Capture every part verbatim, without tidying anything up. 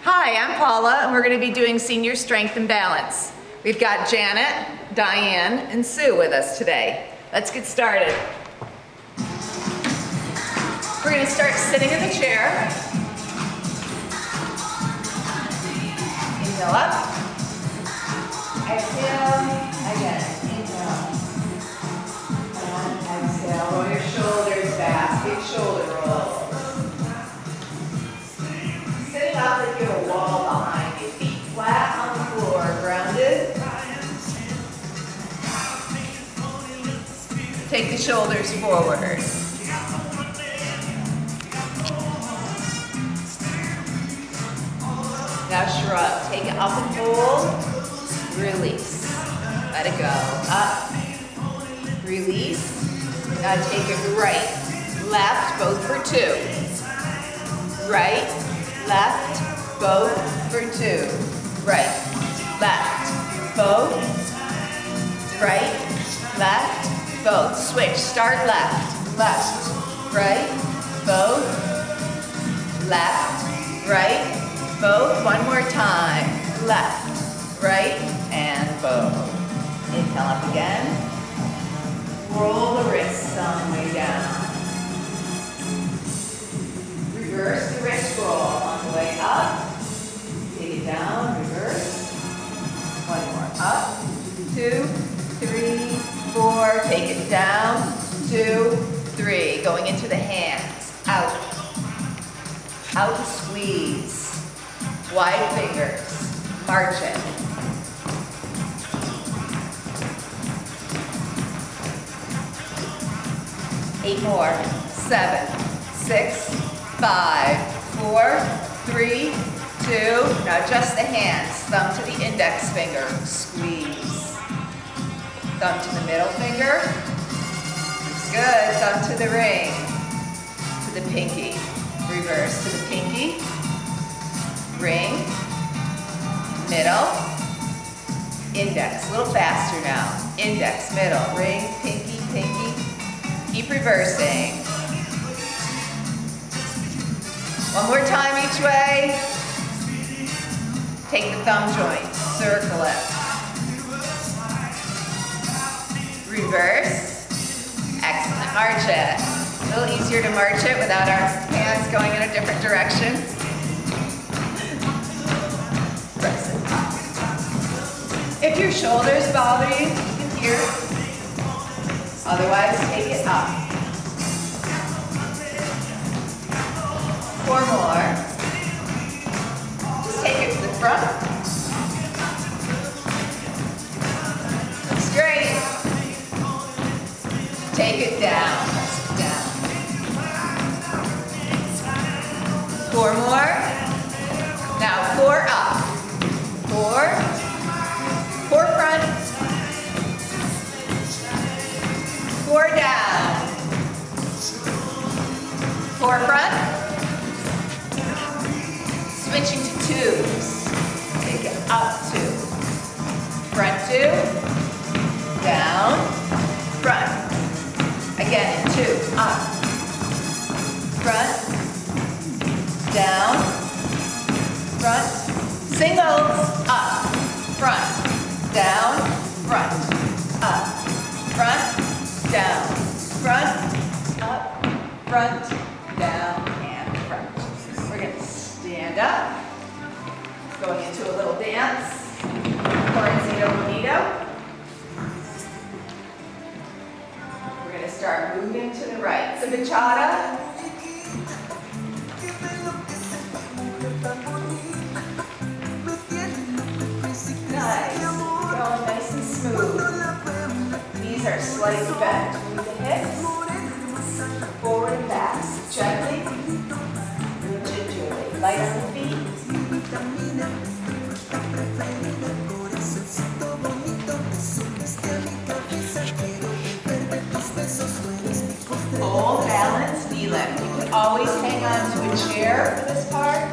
Hi, I'm Paula, and we're going to be doing senior strength and balance. We've got Janet, Diane, and Sue with us today. Let's get started. We're going to start sitting in the chair. Inhale up. Exhale. Again. Inhale. And exhale. Roll your shoulders back. Big shoulder roll. Sitting up like you have a wall behind you. Feet flat on the floor. Grounded. Take the shoulders forward. Now shrug. Take it up and hold. Release. Let it go. Up. Release. Now take it right. Left. Both for two. Right. Left. Both for two. Right. Left. Both. Right. Left. Both. Switch. Start left. Left. Right. Both. Left. Right. Both. One more time. Left, right, and both. Inhale up again. Roll the wrists on the way down. Reverse the wrist roll on the way up. Take it down, reverse. One more. Up, two, three, four. Take it down, two, three. Going into the hands. Out. Out and squeeze. Wide fingers, march it. Eight more, seven, six, five, four, three, two. Now just the hands, thumb to the index finger, squeeze. Thumb to the middle finger, looks good. Thumb to the ring, to the pinky. Reverse to the pinky. Ring, middle, index, a little faster now. Index, middle, ring, pinky, pinky. Keep reversing. One more time each way. Take the thumb joint, circle it. Reverse. Excellent, march it. A little easier to march it without our hands going in a different direction. If your shoulders bother you, you can hear. Otherwise, take it up. Four more. Just take it to the front. Looks great. Take it down. Press it down. Four more. Now four up. Four. Four front, four down, four front, switching to twos, take it up two, front two, down, front, again in two, up, front, down, front, singles, up, front, down, front, up, front, down, front, up, front, down, and front. We're going to stand up, going into a little dance, Corazzino Bonito. We're going to start moving to the right. So bachata. Nice. Going nice and smooth. Knees are slightly bent. Move the hips. Forward and back. Gently. Gingerly. Light on the feet. Hold, balance, knee lift. You can always hang on to a chair for this part.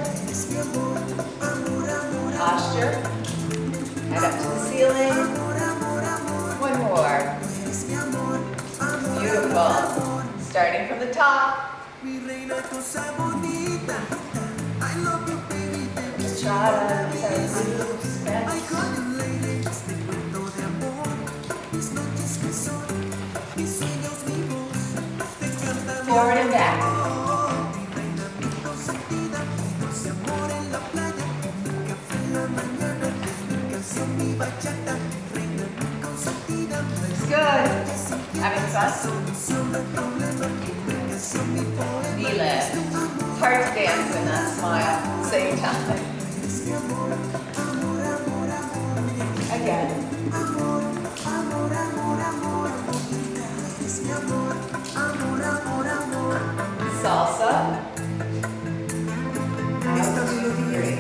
Posture. Head up to the ceiling. One more. Beautiful. Starting from the top. Just try Having fun? Knee lift. It's hard to dance and not smile at the same time. Again. Salsa. One, two, three.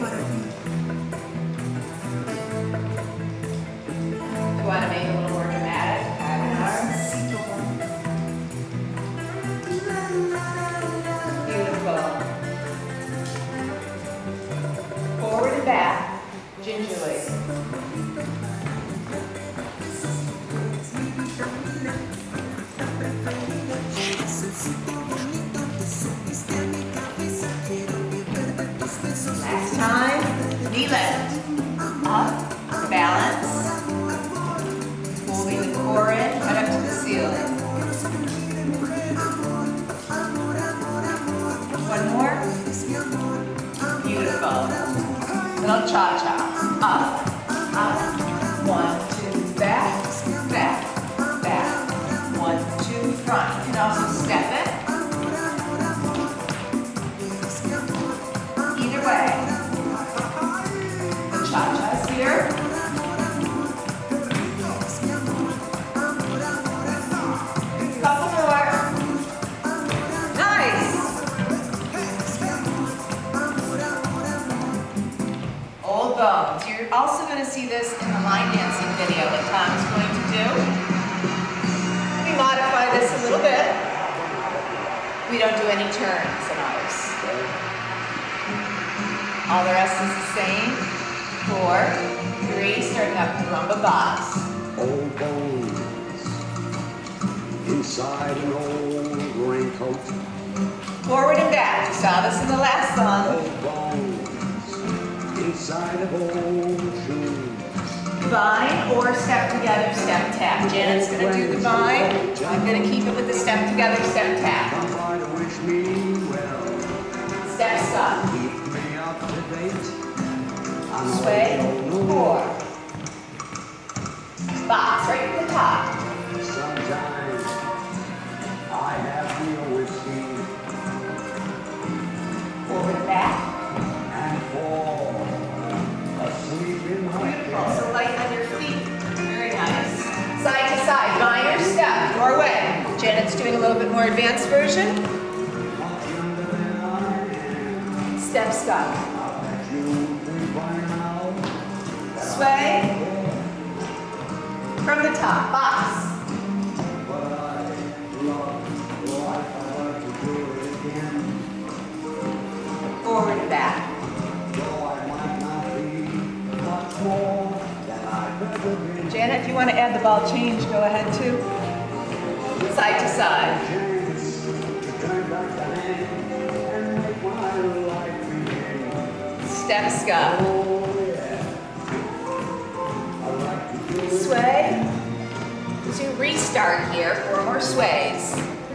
You want to make it a little more dramatic? Five and arms. Beautiful. Forward and back, gingerly. Last time, knee lift. Up, balance. Moving the core in, right up to the ceiling. One more. Beautiful. Little cha-cha. Up, up. One, two, back, back, back. One, two, front. You can also step it. Either way. The cha-cha's here. Couple more. Nice. Old bones. You're also going to see this in the line dancing video that Tom's going to do. We modify this a little bit. We don't do any turns in ours. All the rest is the same. Four, three, starting up the rumba box. Old bones inside an old raincoat. Forward and back. You saw this in the last song. Old bones inside of old shoes. Vine or step together, step tap. Janet's going to do the vine. I'm going to keep it with the step together, step tap. Somebody to wish me well. Step stop. Keep me up to date. Sway. Four. Box right at the top. Sometimes I have real whiskey Forward and back. and fall asleep in my Beautiful. bed. So light on your feet. Very nice. Side to side. Vine or step. Your way. Janet's doing a little bit more advanced version. Much younger than I am. Step stop. I bet you've been finding out that Sway. From the top. Box. but I love life. I like to do it again. Forward and back. Though I might not be much more than I've ever been. Janet, if you want to add the ball change, go ahead too. Side to side. Chance to turn back the hand and make my life begin. Step scott. Oh yeah, I like to do it. Sway. To restart here, four more sways.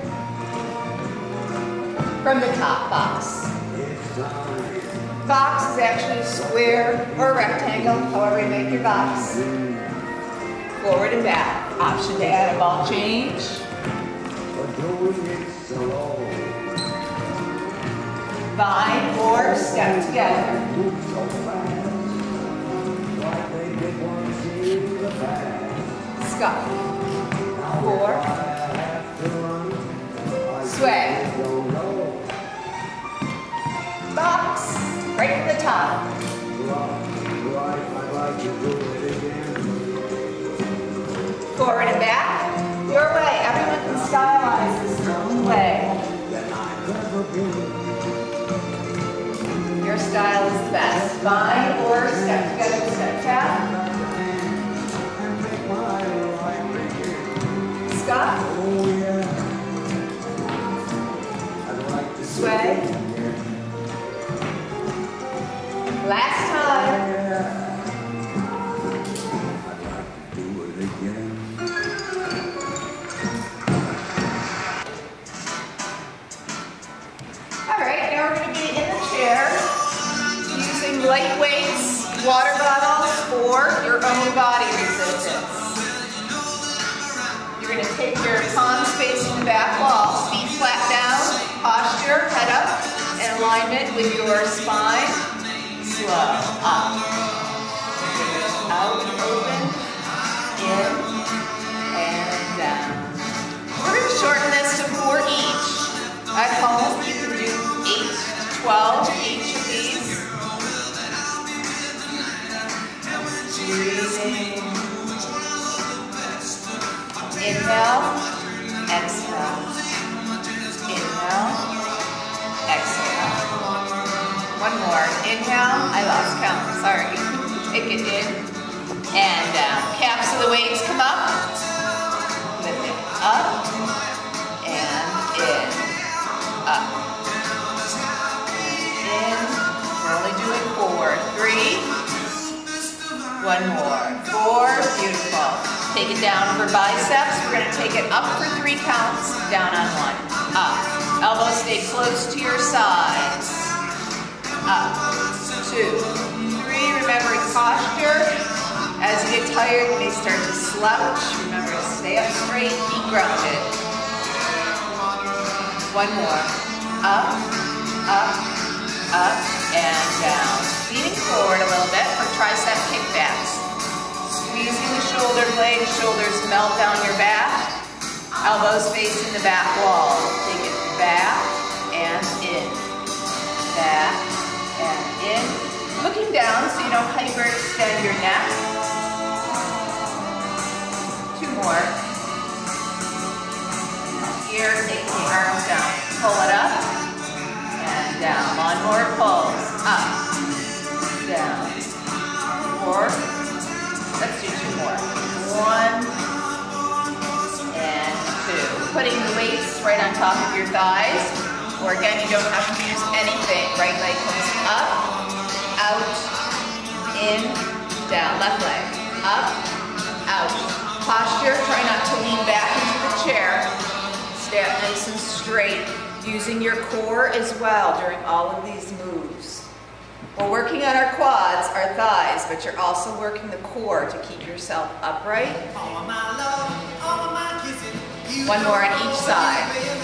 From the top box. It's time. Box is actually a square or a rectangle, however you make your box. Forward and back. Option to add a ball change. For doing it slow. Vine or step together. Move so fast. Like they did once in the past. Scuff. Now Four. if I have to run, I Sway. don't know. Box. Right from the top. Love, life, I'd like to do it again. Forward and back. Your way. Everyone can stylize this their own way. Than I've ever been. Your style is the best. Vine or step together, step tap. And make my life begin. Scott. Oh yeah. I'd like to Sway. do it again. Last time. Yeah. I'd like to do it again. All right, now we're going to be in the chair using light weights, water alignment with your spine. Slow, up. Out, open, in, and down. We're going to shorten this to four each. At home, you can do eight to twelve each of these. Breathing. Inhale, exhale. Inhale, exhale. One more. Inhale, I lost count, sorry. Take it in and down. Calves of the weights come up. Lift it up and in. Up. In. We're only doing four. Three. One more. Four. Beautiful. Take it down for biceps. We're going to take it up for three counts. Down on one. Up. Elbows stay close to your sides. Up. Two. Three. Remembering posture. As you get tired, you may start to slouch. Remember to stay up straight, be grounded. One more. Up, up, up, and down. Leaning forward a little bit for tricep kickbacks. Squeezing the shoulder blades, shoulders melt down your back. Elbows facing the back wall. Take it back and in. Back and in. Looking down so you don't hyperextend your neck. Two more. Here, take the arms down. Pull it up and down. One more pulls. Up, down. Four. Let's do two more. One and two. Putting the weights right on top of your thighs. Or again, you don't have to use anything. Right leg comes up, out, in, down. Left leg. Up, out. Posture, try not to lean back into the chair. Stay up nice and straight. Using your core as well during all of these moves. We're working on our quads, our thighs, but you're also working the core to keep yourself upright. One more on each side.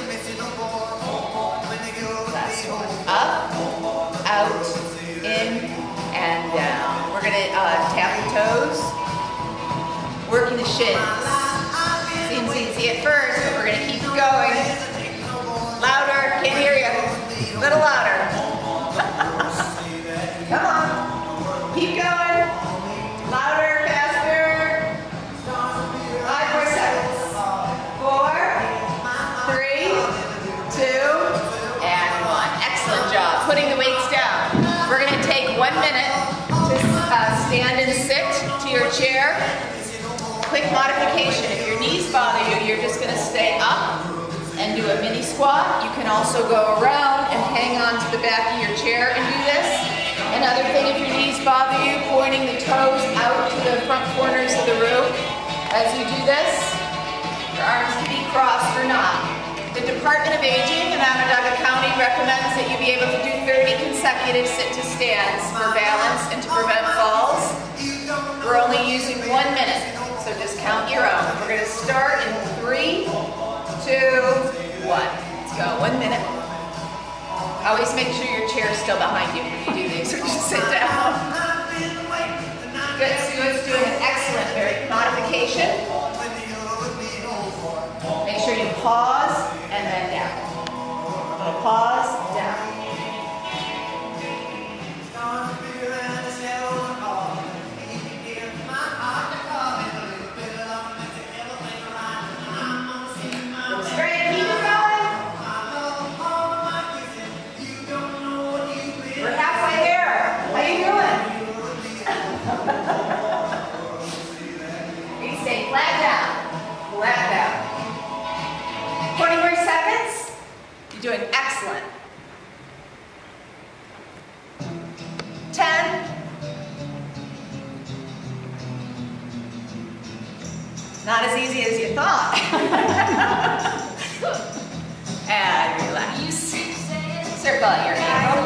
Last one. Up, out, in, and down. We're going to uh, tap the toes. Working the shins. Seems easy at first, but we're going to keep going. Louder, can't hear you. A little louder. Come on. Keep going. Louder, faster. Five more seconds. Four, three, two, and one. Excellent job. Putting the weights down. We're going to take one minute to uh, stand and sit to your chair. Quick modification. If your knees bother you, you're just going to stay up and do a mini squat. You can also go around and hang on to the back of your chair and do this. Another thing, if your knees bother you, pointing the toes out to the front corners of the room. As you do this, your arms can be crossed or not. The Department of Aging in Onondaga County recommends that you be able to do thirty consecutive sit-to-stands for balance and to prevent falls. We're only using one minute. So just count your own. We're going to start in three, two, one. Let's go. One minute. Always make sure your chair is still behind you when you do these, or just sit down. Good. Stuart's doing an excellent very modification. Make sure you pause and then down. A little pause, down. Stay flat down, flat down. twenty more seconds. You're doing excellent. ten. Not as easy as you thought. And relax. Circle at your ankle.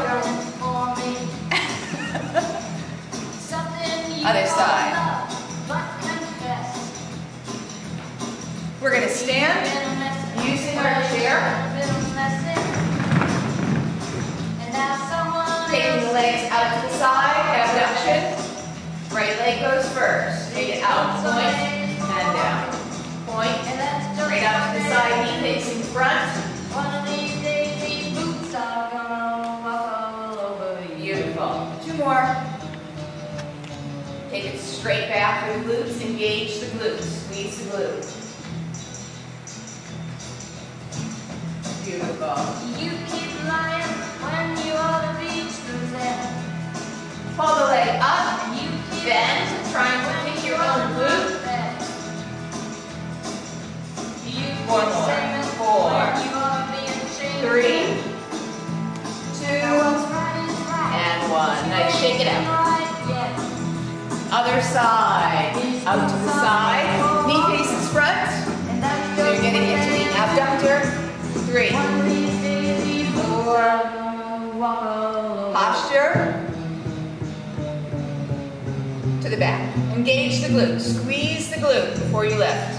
Other side. We're going to stand using our chair. legs out to the side, abduction. Right leg goes first. Take it out, point, and down. Point, right out to the side, knee facing front. One of these days these boots are gonna walk all over you. Beautiful. Two more. Take it straight back for the glutes. Engage the glutes. Squeeze the glutes. Beautiful. You keep lying when you ought to be true there. Pull the leg up. You keep Bend. Try and pick your own glute. One more. Four. Three. Two. And one. Nice. Shake it out. Other side. Out to the side. Knee faces front. So you're getting into the abductor. Three. Four. Posture. To the back. Engage the glute. Squeeze the glute before you lift.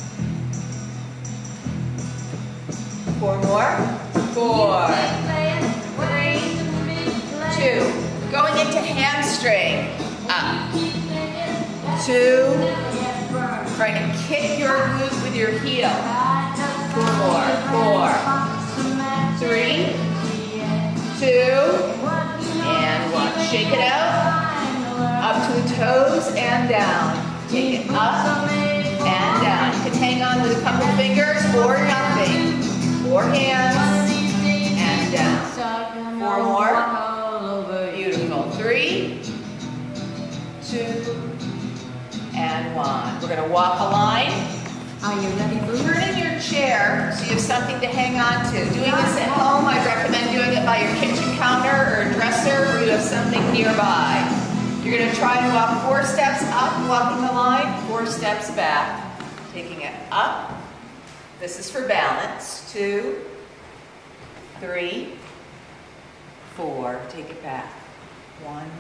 Four more. Four. Three. Two. Going into hamstring. Up. Two. Trying to kick your glute with your heel. Four more. Four. Three. Two. And one. Shake it out. Up to the toes and down. Take it up and down. You can hang on with a couple fingers or nothing. Four hands and down. Four more. Beautiful. Three, two, and one. We're going to walk a line. Are you ready, boo? Turn in your chair so you have something to hang on to. Doing this at home, I'd recommend doing it by your kitchen counter or dresser where you have something nearby. You're going to try and walk four steps up, walking the line, four steps back. Taking it up. This is for balance. Two, three, four. Take it back. One,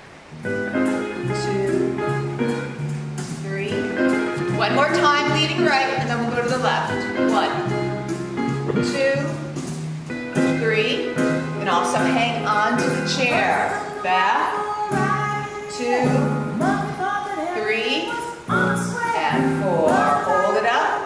two, three. One more time, leading right, and then we'll go to the left. One, two, three. You can also hang on to the chair. Back, two, three, and four. Hold it up.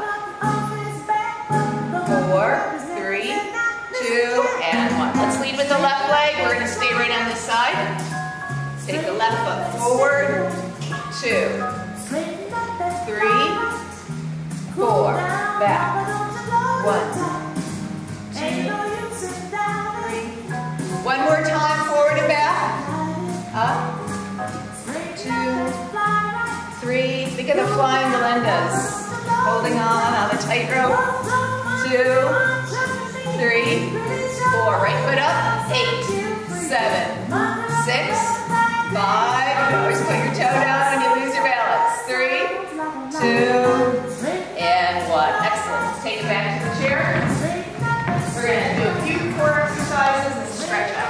Four, three, two, and one. Let's lead with the left leg. We're going to stay right on this side. Take the left foot forward. Two, three, four. Back. One, two, three. One more time, forward and back. Up. Two, three. Think of the flying Melindas. Holding on on the tightrope. Two, three, four. Right foot up. Eight, seven, six, five. You can always put your toe down when you lose your balance. Three, two, and one. Excellent. Let's take it back to the chair. We're going to do a few core exercises and stretch out.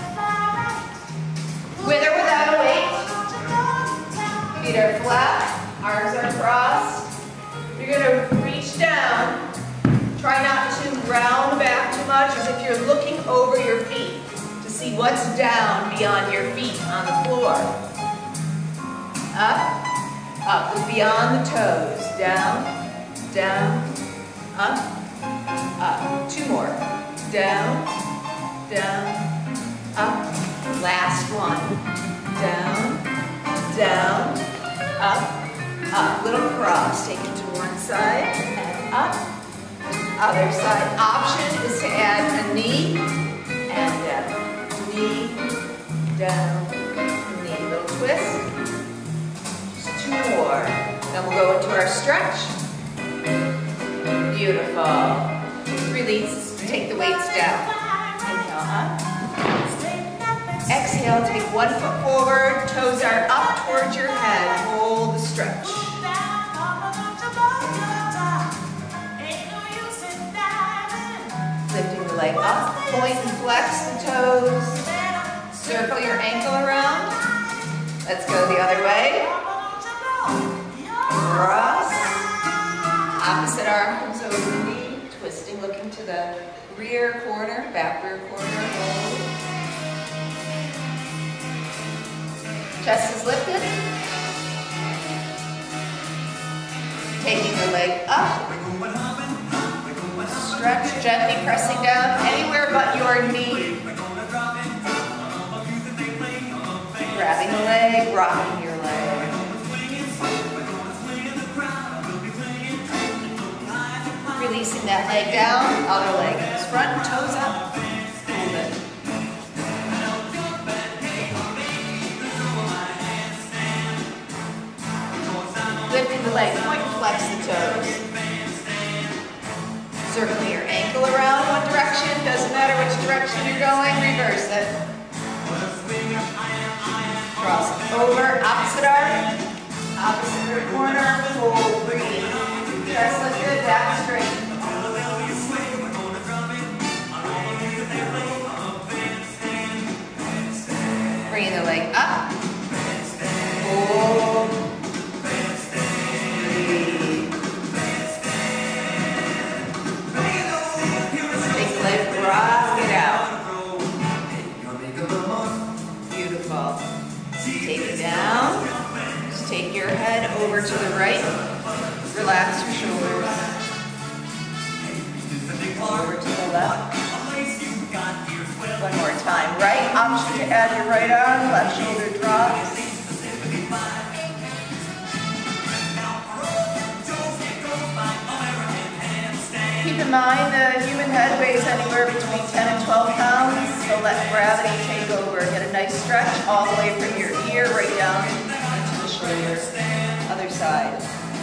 With or without a weight. Feet are flat. Arms are crossed. You're going to reach down. Try not to round back too much as if you're looking over your feet to see what's down beyond your feet on the floor. Up, up, look beyond the toes. Down, down, up, up. Two more. Down, down, up. Last one. Down, down, up, up. Little cross. Take it to one side and up. Other side. Option is to add a knee and down. Knee, down, knee. Little twist. Just two more. Then we'll go into our stretch. Beautiful. Release. Take the weights down. Inhale up. Exhale. Take one foot forward. Toes are up towards your head. Hold the stretch. Lifting the leg up, point and flex the toes. Circle your ankle around. Let's go the other way. Cross. Opposite arm comes over the knee. Twisting, looking to the rear corner, back rear corner. Hold. Chest is lifted. Taking the leg up. Stretch, gently pressing down anywhere but your knee. Grabbing the leg, rocking your leg. Releasing that leg down, other leg goes front, toes up. Hold it. Lifting the leg, point and flex the toes. Circling your ankle around one direction, doesn't matter which direction you're going, reverse it. Cross over, opposite arm, opposite rear corner, hold, breathe. Chest lifted, back straight. Bringing the leg up, hold, breathe. Take the leg, rock it out. Beautiful. Take it down. Just take your head over to the right. Relax your shoulders. Over to the left. One more time. Right option to add your right arm. Left shoulder drops. Keep in mind the human head weighs anywhere between ten and twelve pounds, so let gravity take over. Get a nice stretch all the way from your ear right down into the shoulder. Other side.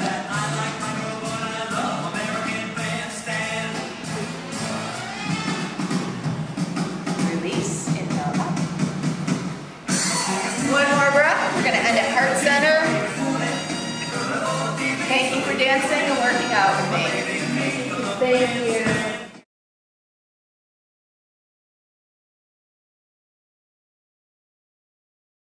Release, inhale up. One more breath. We're going to end at heart center. Thank you for dancing and working out with me. Thank you.